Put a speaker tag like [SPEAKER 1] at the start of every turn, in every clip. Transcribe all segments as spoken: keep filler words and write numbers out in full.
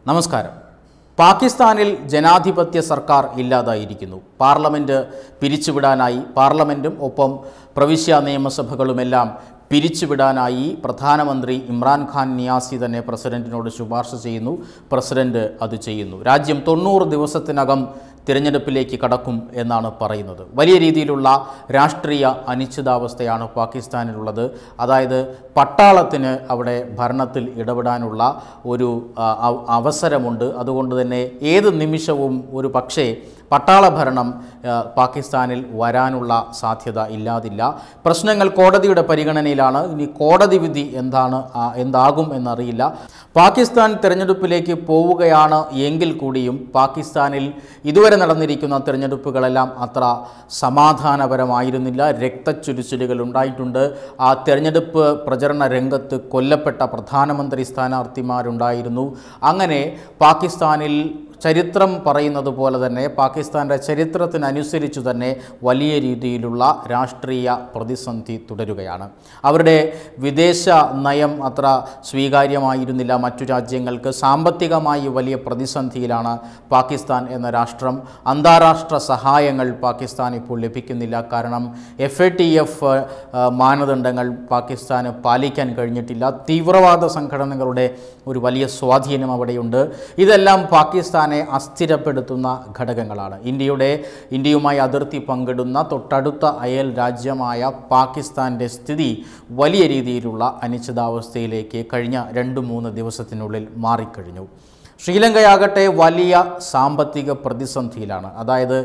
[SPEAKER 1] നമസ്കാരം. പാകിസ്ഥാനിൽ ജനാധിപത്യ സർക്കാർ ഇല്ലാതായിരിക്കുന്നു. പാർലമെൻറ്റ് പിരിച്ചുവിടാനായി പാർലമെൻറ്റും ഒപ്പം പ്രവിശ്യ നിയമസഭകളുമെല്ലാം പിരിച്ചുവിടാനായി പ്രധാനമന്ത്രി ഇമ്രാൻഖാൻ നിയാസി തന്നെ പ്രസിഡന്റിനോട് ശുപാർശ ചെയ്യുന്നു. പ്രസിഡന്റ് അത് ചെയ്യുന്നു. രാജ്യം തൊണ്ണൂറ് ദിവസത്തിനകം തിരഞ്ഞെടുപ്പിലേക്ക് കടക്കും എന്നാണ് പറയുന്നത്. വലിയ രീതിയിലുള്ള രാഷ്ട്രീയ അനിശ്ചിതാവസ്ഥയാണ് പാകിസ്ഥാനിലുള്ളത്. അതായത് പട്ടാളത്തിന് അവിടെ ഭരണത്തിൽ ഇടപെടാനുള്ള ഒരു അവസരമുണ്ട്. അതുകൊണ്ട് തന്നെ ഏത് നിമിഷവും ഒരു പക്ഷേ പട്ടാള ഭരണം പാകിസ്ഥാനിൽ വരാനുള്ള സാധ്യത ഇല്ലാതില്ല. പ്രശ്നങ്ങൾ കോടതിയുടെ പരിഗണനയിലാണ്. ഇനി കോടതി വിധി എന്താണ് എന്താകും എന്നറിയില്ല. പാകിസ്ഥാൻ തിരഞ്ഞെടുപ്പിലേക്ക് പോവുകയാണ് എങ്കിൽ കൂടിയും പാകിസ്ഥാനിൽ ഇതുവരെ നടന്നിരിക്കുന്ന തിരഞ്ഞെടുപ്പുകളെല്ലാം അത്ര സമാധാനപരമായിരുന്നില്ല. രക്തച്ചൊരിച്ചിലുകൾ ഉണ്ടായിട്ടുണ്ട്. ആ തിരഞ്ഞെടുപ്പ് പ്രചരണ രംഗത്ത് കൊല്ലപ്പെട്ട പ്രധാനമന്ത്രി സ്ഥാനാർത്ഥിമാരുണ്ടായിരുന്നു. അങ്ങനെ പാകിസ്ഥാനിൽ ചരിത്രം പറയുന്നത് പോലെ തന്നെ പാകിസ്ഥാൻ്റെ ചരിത്രത്തിനനുസരിച്ചു തന്നെ വലിയ രീതിയിലുള്ള രാഷ്ട്രീയ പ്രതിസന്ധി തുടരുകയാണ്. അവരുടെ വിദേശ നയം അത്ര സ്വീകാര്യമായിരുന്നില്ല മറ്റു രാജ്യങ്ങൾക്ക്. സാമ്പത്തികമായി വലിയ പ്രതിസന്ധിയിലാണ് പാകിസ്ഥാൻ എന്ന രാഷ്ട്രം. അന്താരാഷ്ട്ര സഹായങ്ങൾ പാകിസ്ഥാൻ ഇപ്പോൾ ലഭിക്കുന്നില്ല. കാരണം എഫ് എ ടി എഫ് മാനദണ്ഡങ്ങൾ പാകിസ്ഥാന് പാലിക്കാൻ കഴിഞ്ഞിട്ടില്ല. തീവ്രവാദ സംഘടനകളുടെ ഒരു വലിയ സ്വാധീനം അവിടെയുണ്ട്. ഇതെല്ലാം പാകിസ്ഥാൻ അസ്ഥിരപ്പെടുത്തുന്ന ഘടകങ്ങളാണ്. ഇന്ത്യയുടെ ഇന്ത്യയുമായി അതിർത്തി പങ്കിടുന്ന തൊട്ടടുത്ത അയൽ രാജ്യമായ പാകിസ്ഥാൻ്റെ സ്ഥിതി വലിയ രീതിയിലുള്ള അനിശ്ചിതാവസ്ഥയിലേക്ക് കഴിഞ്ഞ രണ്ട് മൂന്ന് ദിവസത്തിനുള്ളിൽ മാറിക്കഴിഞ്ഞു. ശ്രീലങ്കയാകട്ടെ വലിയ സാമ്പത്തിക പ്രതിസന്ധിയിലാണ്. അതായത്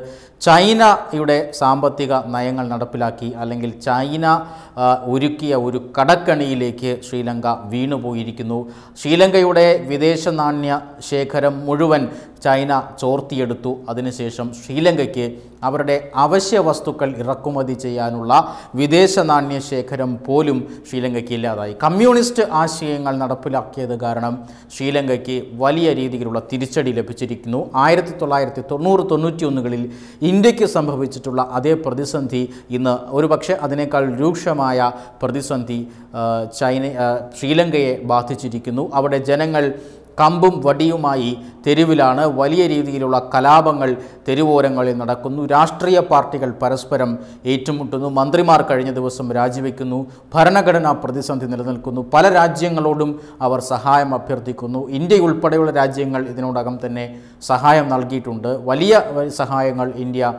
[SPEAKER 1] ചൈനയുടെ സാമ്പത്തിക നയങ്ങൾ നടപ്പിലാക്കി അല്ലെങ്കിൽ ചൈന ഒരുക്കിയ ഒരു കടക്കണിയിലേക്ക് ശ്രീലങ്ക വീണുപോയിരിക്കുന്നു. ശ്രീലങ്കയുടെ വിദേശ നാണ്യ ശേഖരം മുഴുവൻ ചൈന ചോർത്തിയെടുത്തു. അതിനുശേഷം ശ്രീലങ്കയ്ക്ക് അവരുടെ അവശ്യ വസ്തുക്കൾ ഇറക്കുമതി ചെയ്യാനുള്ള വിദേശ നാണ്യ ശേഖരം പോലും ശ്രീലങ്കയ്ക്ക് ഇല്ലാതായി. കമ്മ്യൂണിസ്റ്റ് ആശയങ്ങൾ നടപ്പിലാക്കിയത് കാരണം ശ്രീലങ്കയ്ക്ക് വലിയ രീതിയിലുള്ള തിരിച്ചടി ലഭിച്ചിരിക്കുന്നു. ആയിരത്തി തൊള്ളായിരത്തി തൊണ്ണൂറ് തൊണ്ണൂറ്റി ഒന്നുകളിൽ ഇന്ത്യക്ക് സംഭവിച്ചിട്ടുള്ള അതേ പ്രതിസന്ധി ഇന്ന് ഒരുപക്ഷെ അതിനേക്കാൾ രൂക്ഷമായ പ്രതിസന്ധി ചൈന ശ്രീലങ്കയെ ബാധിച്ചിരിക്കുന്നു. അവിടെ ജനങ്ങൾ കമ്പും വടിയുമായി തെരുവിലാണ്. വലിയ രീതിയിലുള്ള കലാപങ്ങൾ തെരുവോരങ്ങളിൽ നടക്കുന്നു. രാഷ്ട്രീയ പാർട്ടികൾ പരസ്പരം ഏറ്റുമുട്ടുന്നു. മന്ത്രിമാർ കഴിഞ്ഞ ദിവസം രാജിവെക്കുന്നു. ഭരണഘടനാ പ്രതിസന്ധി നിലനിൽക്കുന്നു. പല രാജ്യങ്ങളോടും അവർ സഹായം അഭ്യർത്ഥിക്കുന്നു. ഇന്ത്യ ഉൾപ്പെടെയുള്ള രാജ്യങ്ങൾ ഇതിനോടകം തന്നെ സഹായം നൽകിയിട്ടുണ്ട്. വലിയ സഹായങ്ങൾ ഇന്ത്യ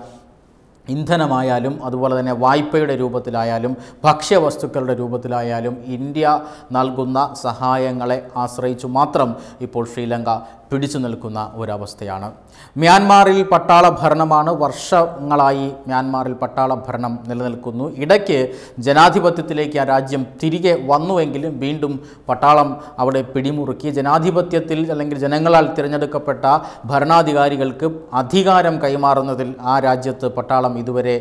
[SPEAKER 1] ഇന്ധനമായാലും അതുപോലെ തന്നെ വായ്പയുടെ രൂപത്തിലായാലും ഭക്ഷ്യവസ്തുക്കളുടെ രൂപത്തിലായാലും ഇന്ത്യ നൽകുന്ന സഹായങ്ങളെ ആശ്രയിച്ചു മാത്രം ഇപ്പോൾ ശ്രീലങ്ക പിടിച്ചു നിൽക്കുന്ന ഒരവസ്ഥയാണ്. മ്യാൻമാറിൽ പട്ടാള ഭരണമാണ്. വർഷങ്ങളായി മ്യാൻമാറിൽ പട്ടാള ഭരണം നിലനിൽക്കുന്നു. ഇടയ്ക്ക് ജനാധിപത്യത്തിലേക്ക് ആ രാജ്യം തിരികെ വന്നുവെങ്കിലും വീണ്ടും പട്ടാളം അവിടെ പിടിമുറുക്കി. ജനാധിപത്യത്തിൽ അല്ലെങ്കിൽ ജനങ്ങളാൽ തിരഞ്ഞെടുക്കപ്പെട്ട ഭരണാധികാരികൾക്ക് അധികാരം കൈമാറുന്നതിൽ ആ രാജ്യത്ത് പട്ടാളം ഇതുവരെ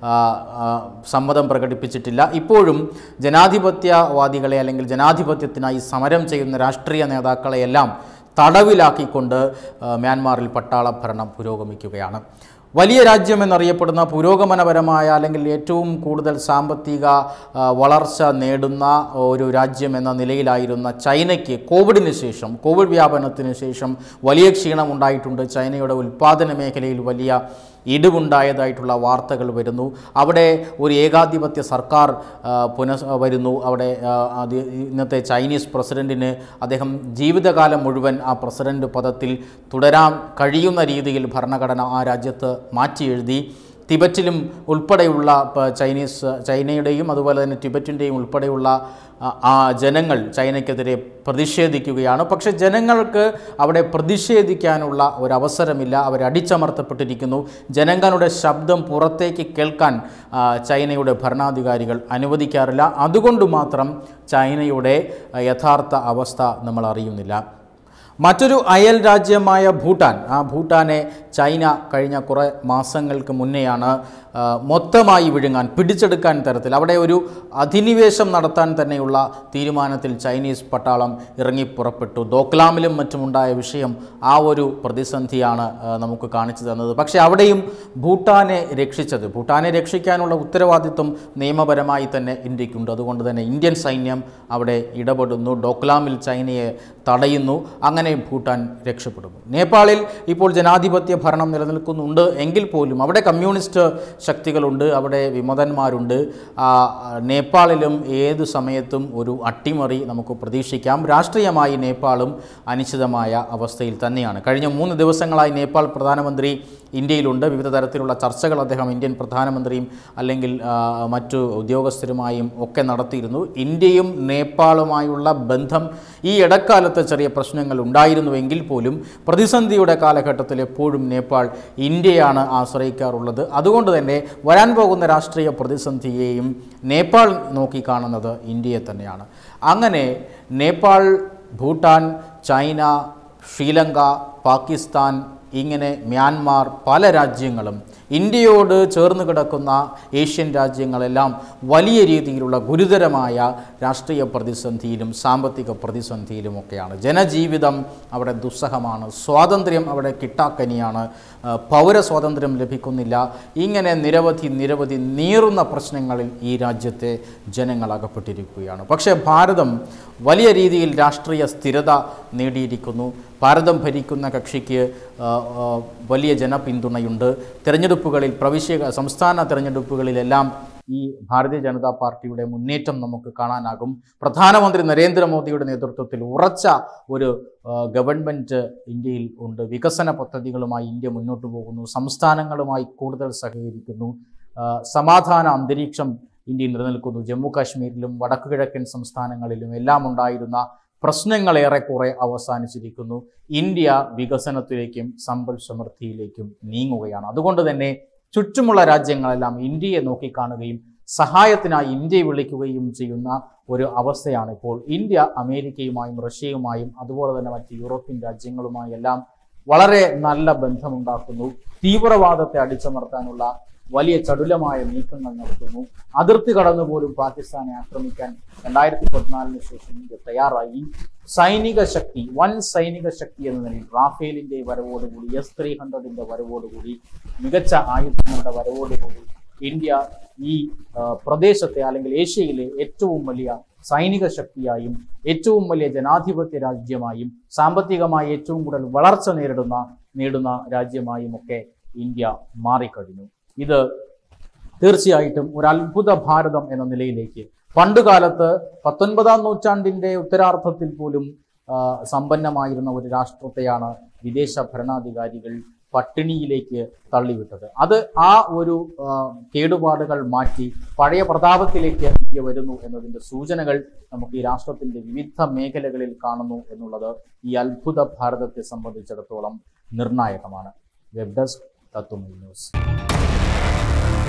[SPEAKER 1] സമ്മതം പ്രകടിപ്പിച്ചിട്ടില്ല. ഇപ്പോഴും ജനാധിപത്യവാദികളെ അല്ലെങ്കിൽ ജനാധിപത്യത്തിനായി സമരം ചെയ്യുന്ന രാഷ്ട്രീയ നേതാക്കളെയെല്ലാം തടവിലാക്കിക്കൊണ്ട് മ്യാൻമാറിൽ പട്ടാള ഭരണം പുരോഗമിക്കുകയാണ്. വലിയ രാജ്യം എന്നറിയപ്പെടുന്ന പുരോഗമനപരമായ അല്ലെങ്കിൽ ഏറ്റവും കൂടുതൽ സാമ്പത്തിക വളർച്ച നേടുന്ന ഒരു രാജ്യം എന്ന നിലയിലായിരുന്ന ചൈനയ്ക്ക് കോവിഡിന് ശേഷം കോവിഡ് വ്യാപനത്തിന് ശേഷം വലിയ ക്ഷീണം ഉണ്ടായിട്ടുണ്ട്. ചൈനയുടെ ഉൽപ്പാദന മേഖലയിൽ വലിയ ഇടിവുണ്ടായതായിട്ടുള്ള വാർത്തകൾ വരുന്നു. അവിടെ ഒരു ഏകാധിപത്യ സർക്കാർ പുനഃ വരുന്നു. അവിടെ ഇന്നത്തെ ചൈനീസ് പ്രസിഡന്റിന് അദ്ദേഹം ജീവിതകാലം മുഴുവൻ ആ പ്രസിഡന്റ് പദത്തിൽ തുടരാൻ കഴിയുന്ന രീതിയിൽ ഭരണഘടന ആ രാജ്യത്ത് മാറ്റി എഴുതി. ടിബറ്റിലും ഉൾപ്പെടെയുള്ള ചൈനീസ് ചൈനയുടെയും അതുപോലെ തന്നെ ടിബറ്റിൻ്റെയും ഉൾപ്പെടെയുള്ള ആ ജനങ്ങൾ ചൈനയ്ക്കെതിരെ പ്രതിഷേധിക്കുകയാണ്. പക്ഷേ ജനങ്ങൾക്ക് അവിടെ പ്രതിഷേധിക്കാനുള്ള ഒരവസരമില്ല. അവരടിച്ചമർത്തപ്പെട്ടിരിക്കുന്നു. ജനങ്ങളുടെ ശബ്ദം പുറത്തേക്ക് കേൾക്കാൻ ചൈനയുടെ ഭരണാധികാരികൾ അനുവദിക്കാറില്ല. അതുകൊണ്ട് മാത്രം ചൈനയുടെ യഥാർത്ഥ അവസ്ഥ നമ്മൾ അറിയുന്നില്ല. മറ്റൊരു അയൽ രാജ്യമായ ഭൂട്ടാൻ, ആ ഭൂട്ടാനെ ചൈന കഴിഞ്ഞ കുറേ മാസങ്ങൾക്ക് മുന്നെയാണ് മൊത്തമായി വിഴുങ്ങാൻ പിടിച്ചെടുക്കാൻ തരത്തിൽ അവിടെ ഒരു അധിനിവേശം നടത്താൻ തന്നെയുള്ള തീരുമാനത്തിൽ ചൈനീസ് പട്ടാളം ഇറങ്ങിപ്പുറപ്പെട്ടു. ദോക്ലാമിലും മറ്റുമുണ്ടായ വിഷയം ആ ഒരു പ്രതിസന്ധിയാണ് നമുക്ക് കാണിച്ചു തന്നത്. പക്ഷേ അവിടെയും ഭൂട്ടാനെ രക്ഷിച്ചത് ഭൂട്ടാനെ രക്ഷിക്കാനുള്ള ഉത്തരവാദിത്വം നിയമപരമായി തന്നെ ഇന്ത്യക്കുണ്ട്. അതുകൊണ്ട് തന്നെ ഇന്ത്യൻ സൈന്യം അവിടെ ഇടപെടുന്നു. ഡോക്ലാമിൽ ചൈനയെ തടയുന്നു. അങ്ങനെ അങ്ങനെ ഭൂട്ടാൻ രക്ഷപ്പെടുന്നു. നേപ്പാളിൽ ഇപ്പോൾ ജനാധിപത്യ ഭരണം നിലനിൽക്കുന്നുണ്ട് എങ്കിൽ പോലും അവിടെ കമ്മ്യൂണിസ്റ്റ് ശക്തികളുണ്ട്, അവിടെ വിമതന്മാരുണ്ട്. നേപ്പാളിലും ഏത് സമയത്തും ഒരു അട്ടിമറി നമുക്ക് പ്രതീക്ഷിക്കാം. രാഷ്ട്രീയമായി നേപ്പാളും അനിശ്ചിതമായ അവസ്ഥയിൽ തന്നെയാണ്. കഴിഞ്ഞ മൂന്ന് ദിവസങ്ങളായി നേപ്പാൾ പ്രധാനമന്ത്രി ഇന്ത്യയിലുണ്ട്. വിവിധ തരത്തിലുള്ള ചർച്ചകൾ അദ്ദേഹം ഇന്ത്യൻ പ്രധാനമന്ത്രിയും അല്ലെങ്കിൽ മറ്റു ഉദ്യോഗസ്ഥരുമായും ഒക്കെ നടത്തിയിരുന്നു. ഇന്ത്യയും നേപ്പാളുമായുള്ള ബന്ധം ഈ ഇടക്കാലത്ത് ചെറിയ പ്രശ്നങ്ങൾ ഉണ്ടായിരുന്നുവെങ്കിൽ പോലും പ്രതിസന്ധിയുടെ കാലഘട്ടത്തിൽ എപ്പോഴും നേപ്പാൾ ഇന്ത്യയാണ് ആശ്രയിക്കാറുള്ളത്. അതുകൊണ്ട് തന്നെ വരാൻ പോകുന്ന രാഷ്ട്രീയ പ്രതിസന്ധിയെയും നേപ്പാൾ നോക്കിക്കാണുന്നത് ഇന്ത്യയെ തന്നെയാണ്. അങ്ങനെ നേപ്പാൾ, ഭൂട്ടാൻ, ചൈന, ശ്രീലങ്ക, പാകിസ്ഥാൻ, ഇങ്ങനെ മ്യാൻമാർ, പല രാജ്യങ്ങളും ഇന്ത്യയോട് ചേർന്ന് കിടക്കുന്ന ഏഷ്യൻ രാജ്യങ്ങളെല്ലാം വലിയ രീതിയിലുള്ള ഗുരുതരമായ രാഷ്ട്രീയ പ്രതിസന്ധിയിലും സാമ്പത്തിക പ്രതിസന്ധിയിലുമൊക്കെയാണ്. ജനജീവിതം അവിടെ ദുസ്സഹമാണ്, സ്വാതന്ത്ര്യം അവിടെ കിട്ടാക്കനിയാണ്, പൗരസ്വാതന്ത്ര്യം ലഭിക്കുന്നില്ല. ഇങ്ങനെ നിരവധി നിരവധി നീറുന്ന പ്രശ്നങ്ങളിൽ ഈ രാജ്യത്തെ ജനങ്ങൾ അകപ്പെട്ടിരിക്കുകയാണ്. പക്ഷേ ഭാരതം വലിയ രീതിയിൽ രാഷ്ട്രീയ സ്ഥിരത നേടിയിരിക്കുന്നു. ഭാരതം ഭരിക്കുന്ന കക്ഷിക്ക് വലിയ ജനപിന്തുണയുണ്ട്. തിരഞ്ഞെടുപ്പുകളിൽ, പ്രവിശ്യ സംസ്ഥാന തിരഞ്ഞെടുപ്പുകളിലെല്ലാം ഈ ഭാരതീയ ജനതാ പാർട്ടിയുടെ മുന്നേറ്റം നമുക്ക് കാണാനാകും. പ്രധാനമന്ത്രി നരേന്ദ്രമോദിയുടെ നേതൃത്വത്തിൽ ഉറച്ച ഒരു ഗവൺമെൻറ് ഇന്ത്യയിൽ ഉണ്ട്. വികസന പദ്ധതികളുമായി ഇന്ത്യ മുന്നോട്ട് പോകുന്നു. സംസ്ഥാനങ്ങളുമായി കൂടുതൽ സഹകരിക്കുന്നു. സമാധാന അന്തരീക്ഷം ഇന്ത്യയിൽ നിലനിൽക്കുന്നു. ജമ്മു കാശ്മീരിലും വടക്കു കിഴക്കൻ സംസ്ഥാനങ്ങളിലും എല്ലാം ഉണ്ടായിരുന്ന പ്രശ്നങ്ങൾ ഏറെക്കുറെ അവസാനിച്ചിരിക്കുന്നു. ഇന്ത്യ വികസനത്തിലേക്കും സമ്പൽ സമൃദ്ധിയിലേക്കും നീങ്ങുകയാണ്. അതുകൊണ്ട് തന്നെ ചുറ്റുമുള്ള രാജ്യങ്ങളെല്ലാം ഇന്ത്യയെ നോക്കിക്കാണുകയും സഹായത്തിനായി ഇന്ത്യയെ വിളിക്കുകയും ചെയ്യുന്ന ഒരു അവസ്ഥയാണ് ഇപ്പോൾ. ഇന്ത്യ അമേരിക്കയുമായും റഷ്യയുമായും അതുപോലെ തന്നെ മറ്റ് യൂറോപ്യൻ രാജ്യങ്ങളുമായി എല്ലാം വളരെ നല്ല ബന്ധമുണ്ടാക്കുന്നു. തീവ്രവാദത്തെ അടിച്ചമർത്താനുള്ള വലിയ ചടുലമായ നീക്കങ്ങൾ നടത്തുന്നു. അതിർത്തി കടന്നുപോലും പാകിസ്ഥാനെ ആക്രമിക്കാൻ രണ്ടായിരത്തി പതിനാലിന് ശേഷം ഇന്ത്യ തയ്യാറായി. സൈനിക ശക്തി, വൻ സൈനിക ശക്തി എന്ന നിലയിൽ റാഫേലിന്റെ വരവോടുകൂടി, എസ് ത്രീ ഹൺഡ്രഡിന്റെ വരവോടുകൂടി, മികച്ച ആയുധങ്ങളുടെ വരവോടുകൂടി ഇന്ത്യ ഈ പ്രദേശത്തെ അല്ലെങ്കിൽ ഏഷ്യയിലെ ഏറ്റവും വലിയ സൈനിക ശക്തിയായും ഏറ്റവും വലിയ ജനാധിപത്യ രാജ്യമായും സാമ്പത്തികമായി ഏറ്റവും കൂടുതൽ വളർച്ച നേരിടുന്ന നേടുന്ന രാജ്യമായും ഒക്കെ ഇന്ത്യ മാറിക്കഴിഞ്ഞു. ഇത് തീർച്ചയായിട്ടും ഒരു അത്ഭുത ഭാരതം എന്ന നിലയിലേക്ക്, പണ്ടുകാലത്ത് പത്തൊൻപതാം നൂറ്റാണ്ടിന്റെ ഉത്തരാർദ്ധത്തിൽ പോലും സമ്പന്നമായിരുന്ന ഒരു രാഷ്ട്രത്തെയാണ് വിദേശ ഭരണാധികാരികൾ പട്ടിണിയിലേക്ക് തള്ളിവിട്ടത്. അത് ആ ഒരു കേടുപാടുകൾ മാറ്റി പഴയ പ്രതാപത്തിലേക്ക് ഇന്ത്യ വരുന്നു എന്നതിൻ്റെ സൂചനകൾ നമുക്ക് ഈ രാഷ്ട്രത്തിന്റെ വിവിധ മേഖലകളിൽ കാണുന്നു എന്നുള്ളത് ഈ അത്ഭുത ഭാരതത്തെ സംബന്ധിച്ചിടത്തോളം നിർണായകമാണ്. Web desk Tatwamayi news.